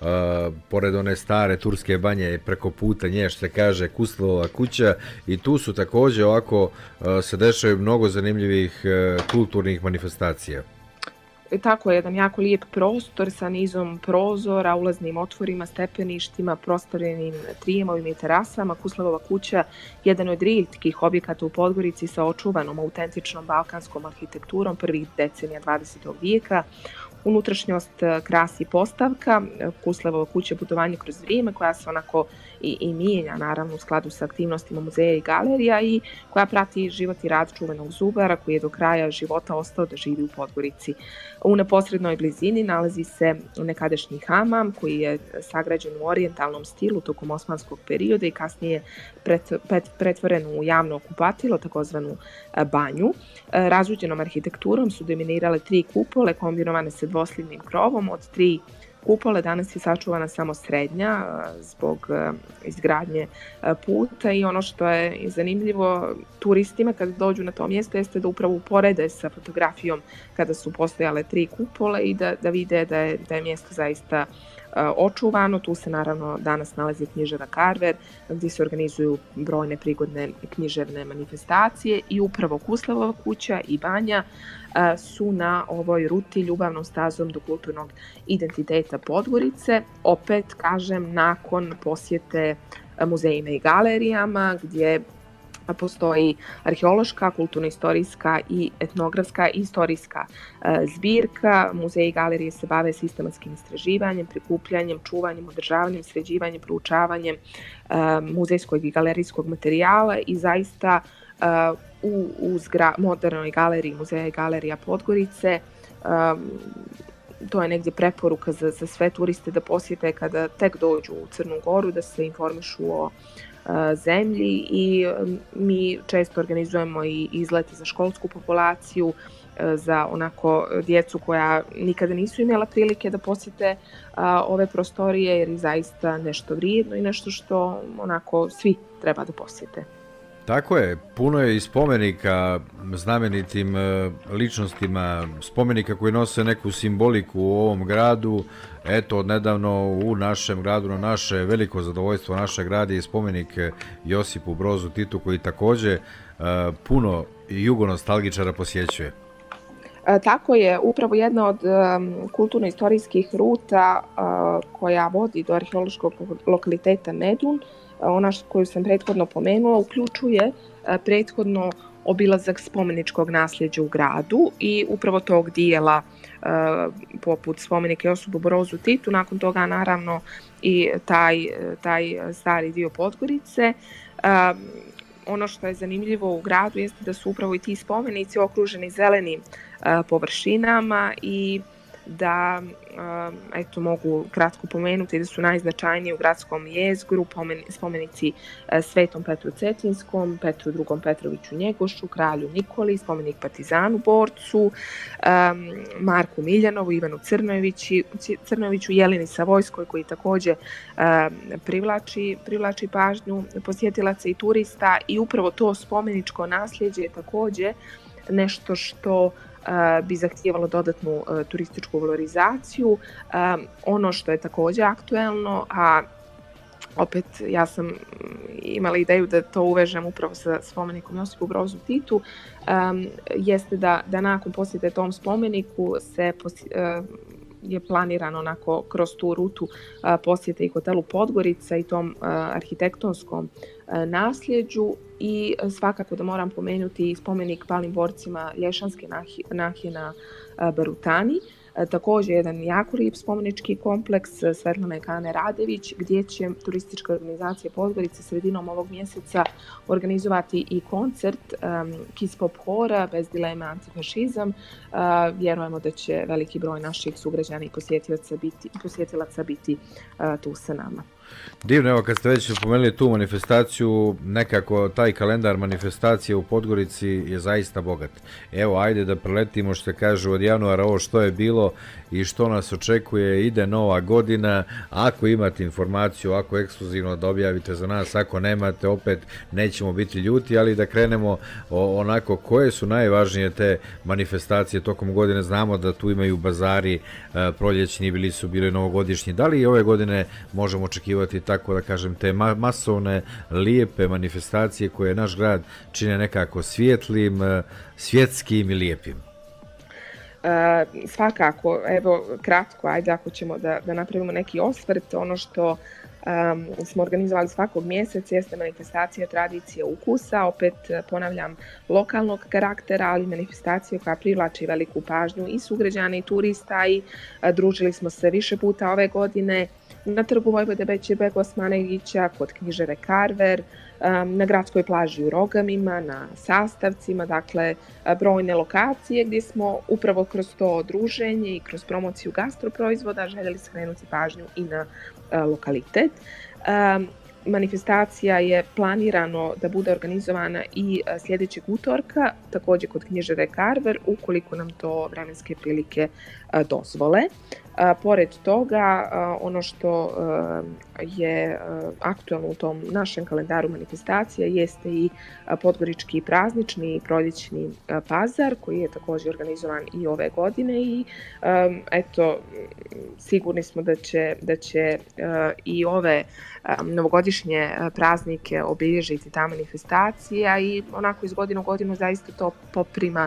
pored one stare turske banje preko puta nje, što se kaže Kustlova kuća, i tu su također ovako se dešavaju mnogo zanimljivih kulturnih manifestacija. Tako je, jedan jako lijep prostor sa nizom prozora, ulaznim otvorima, stepeništima, prostorenim trijemovima i terasama. Kustlova kuća jedan od rijetkih objekata u Podgorici sa očuvanom autentičnom balkanskom arhitekturom prvih decenija dvadesetog vijeka. Unutrašnjost krasi postavka, Kustlova kuća putovanje kroz vrijeme, koja se onako i, i mijenja naravno u skladu sa aktivnostima muzeja i galerija i koja prati život i rad čuvenog zubara koji je do kraja života ostao da živi u Podgorici. U neposrednoj blizini nalazi se nekadašnji hamam koji je sagrađen u orijentalnom stilu tokom osmanskog perioda i kasnije pret, pret, pretvoren u javno kupatilo, takozvanu banju. Razvuđenom arhitekturom su dominirale tri kupole kombinovane sa dvoslivnim krovom. Od tri kupole danas je sačuvana samo srednja zbog izgradnje puta i ono što je zanimljivo turistima kada dođu na to mjesto jeste da upravo uporede sa fotografijom kada su postojale tri kupole i da, da vide da je, da je mjesto zaista očuvano. Tu se naravno danas nalazi knjižara Karver gdje se organizuju brojne prigodne književne manifestacije i upravo Kustlova kuća i banja su na ovoj ruti ljubavnom stazom do kulturnog identiteta Podgorice. Opet kažem, nakon posjete muzejima i galerijama gdje postoji arheološka, kulturno-istorijska i etnografska i istorijska zbirka. Muzeji i galerije se bave sistematskim istraživanjem, prikupljanjem, čuvanjem, održavanjem, sređivanjem, proučavanjem muzejskog i galerijskog materijala i zaista u, u zgra, modernoj galeriji Muzeja i galerija Podgorice to je negdje preporuka za, za sve turiste da posjete kada tek dođu u Crnu Goru, da se informišu o zemlji i mi često organizujemo i izlete za školsku populaciju, za onako djecu koja nikada nisu imala prilike da posjete ove prostorije jer je zaista nešto vrijedno i nešto što onako svi treba da posjete. Tako je, puno je i spomenika znamenitim ličnostima, spomenika koji nose neku simboliku u ovom gradu. Eto, odnedavno u našem gradu, na naše veliko zadovoljstvo našeg grada je spomenik Josipu Brozu Titu koji također puno jugonostalgičara posjećuje. Tako je, upravo jedna od um, kulturno-istorijskih ruta uh, koja vodi do arheološkog lokaliteta Medun, ona koju sam prethodno pomenula, uključuje uh, prethodno obilazak spomeničkog nasljeđa u gradu i upravo tog dijela uh, poput spomenika Josipu Brozu Titu, nakon toga naravno i taj, taj stari dio Podgorice. Uh, Ono što je zanimljivo u gradu jeste da su upravo i ti spomenici okruženi zelenim uh, površinama i da, uh, eto, mogu kratko pomenuti da su najznačajniji u gradskom jezgru spomenici uh, Svetom Petru Cetinskom, Petru drugom Petroviću Njegošu, kralju Nikoli, spomenik Partizanu Borcu, um, Marku Miljanovu, Ivanu Crnojeviću, Jeleni Savojskoj koji također um, privlači, privlači pažnju posjetilaca i turista i upravo to spomeničko nasljeđe je također nešto što Uh, bi zahtijevalo dodatnu uh, turističku valorizaciju. Um, ono što je također aktuelno, a opet ja sam imala ideju da to uvežem upravo sa spomenikom Josipu Brozu Titu, um, jeste da, da nakon posjete tom spomeniku se posj- uh, je planirano onako kroz tu rutu uh, posjete i hotelu Podgorica i tom uh, arhitektonskom uh, nasljeđu i svakako da moram pomenuti i spomenik palim borcima Lješanske nahije na uh, Barutani. Uh, također jedan jako lijep spomenički kompleks uh, Svetlane Kane Radević gdje će turistička organizacija Podgorice sredinom ovog mjeseca organizovati i koncert um, Kiss Pop Hora, bez dileme antifašizam. Uh, vjerujemo da će veliki broj naših sugrađana i posjetilaca biti, posjetilaca biti uh, tu sa nama. Divno, evo kad ste već pomenuli tu manifestaciju, nekako taj kalendar manifestacije u Podgorici je zaista bogat. Evo, ajde da preletimo što kažu od januara ovo što je bilo i što nas očekuje, ide nova godina. Ako imate informaciju, ako ekskluzivno da objavite za nas, ako nemate, opet nećemo biti ljuti, ali da krenemo onako koje su najvažnije te manifestacije tokom godine. Znamo da tu imaju bazari proljećni, bili su bili novogodišnji. Da li i ove godine možemo očekivati tako da kažem te masovne, lijepe manifestacije koje naš grad čine nekako svijetlim, svjetskim i lijepim? E, svakako, evo kratko, ajde ako ćemo da, da napravimo neki osvrt, ono što Um, smo organizovali svakog mjeseca jeste manifestacija tradicije ukusa, opet ponavljam lokalnog karaktera, ali manifestacija koja privlači veliku pažnju i sugrađana i turista i a, družili smo se više puta ove godine na trgu Vojvode Bećirbegovića Osmanagića, kod knjižare Karver, um, na gradskoj plaži u Rogamima, na sastavcima, dakle brojne lokacije gdje smo upravo kroz to druženje i kroz promociju gastroproizvoda željeli skrenuti pažnju i na uh, lokalitet. Um, Manifestacija je planirano da bude organizovana i sljedećeg utorka, također kod knjižare Karver, ukoliko nam to vremenske prilike dozvole. Pored toga, ono što je aktualno u tom našem kalendaru manifestacija jeste i podgorički praznični proljećni pazar koji je također organizovan i ove godine i eto, sigurni smo da će, da će i ove novogodišnje praznike obilježiti ta manifestacija i onako iz godine u godinu zaista to poprima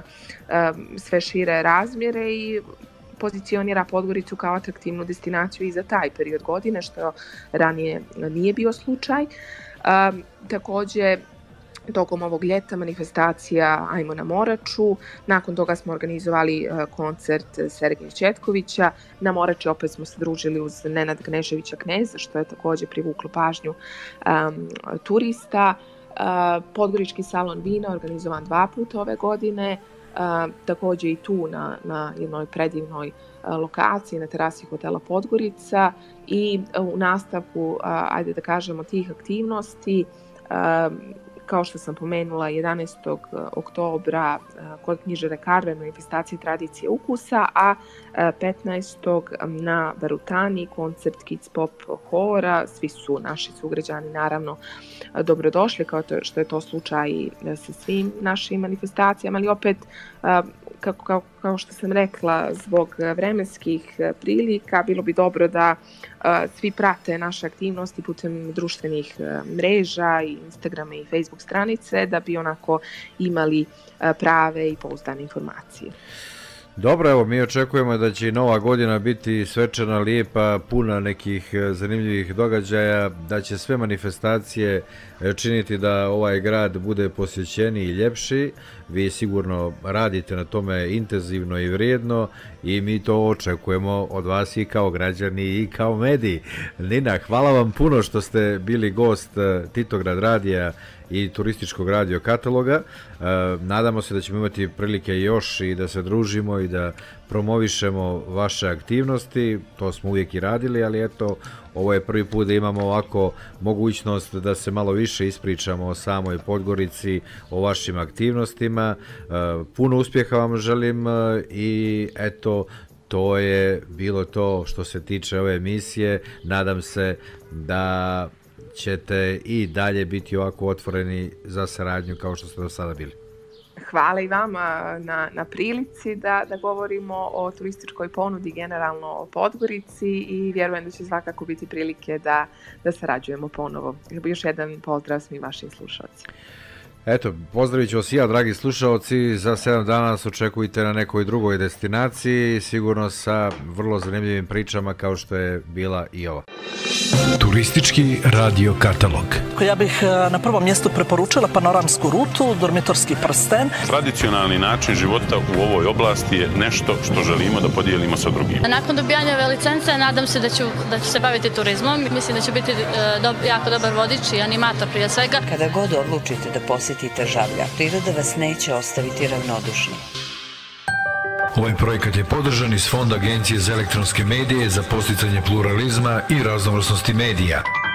sve šire razmjere i pozicionira Podgoricu kao atraktivnu destinaciju i za taj period godine, što ranije nije bio slučaj. Um, također, tokom ovog ljeta manifestacija Ajmo na Moraču, nakon toga smo organizovali uh, koncert Sergeja Četkovića, na Morači opet smo se družili uz Nenad Kneževića Kneza, što je također privuklo pažnju um, turista. Uh, Podgorički salon vina organizovan dva puta ove godine, Uh, također i tu na, na jednoj predivnoj uh, lokaciji na terasi hotela Podgorica i uh, u nastavku, uh, ajde da kažemo, tih aktivnosti, uh, kao što sam pomenula, jedanaestog oktobra uh, kod knjižare Karver manifestacije tradicije ukusa, a uh, petnaestog na Barutani koncert Kids Pop Hora. Svi su naši sugrađani naravno dobrodošli, kao to, što je to slučaj i sa svim našim manifestacijama, ali opet, kako, kao, kao što sam rekla, zbog vremenskih prilika bilo bi dobro da svi prate naše aktivnosti putem društvenih mreža, Instagrama i Facebook stranice, da bi onako imali prave i pouzdane informacije. Dobro, evo, mi očekujemo da će i nova godina biti svečana, lijepa, puna nekih zanimljivih događaja, da će sve manifestacije činiti da ovaj grad bude posjećeniji i ljepši. Vi sigurno radite na tome intenzivno i vrijedno i mi to očekujemo od vas i kao građani i kao mediji. Nina, hvala vam puno što ste bili gost Titograd radija i turističkog radio kataloga. E, nadamo se da ćemo imati prilike još i da se družimo i da promovišemo vaše aktivnosti. To smo uvijek i radili, ali eto, ovo je prvi put da imamo ovako mogućnost da se malo više ispričamo o samoj Podgorici, o vašim aktivnostima. E, puno uspjeha vam želim e, i eto, to je bilo to što se tiče ove emisije. Nadam se da ćete i dalje biti ovako otvoreni za saradnju kao što ste do sada bili. Hvala i vama na, na prilici da, da govorimo o turističkoj ponudi, generalno o Podgorici, i vjerujem da će svakako biti prilike da, da sarađujemo ponovo. Još jedan pozdrav svim vašim slušalcima. Eto, pozdravit ću vas i ja, dragi slušalci. Za sedam dana nas očekujte na nekoj drugoj destinaciji, sigurno sa vrlo zanimljivim pričama kao što je bila i ova. Turistički radio katalog. Ja bih na prvom mjestu preporučila panoramsku rutu, dormitorski prsten. Tradicionalni način života u ovoj oblasti je nešto što želimo da podijelimo sa drugima. Nakon dobijanja ove licence nadam se da ću, da ću se baviti turizmom. Mislim da ću biti do, jako dobar vodič i animator prije svega. Kada god odlučite da posjetite Žablja, priroda vas neće ostaviti ravnodušni. Ovaj projekat je podržan iz Fonda Agencije za elektronske medije za podsticanje pluralizma i raznovrsnosti medija.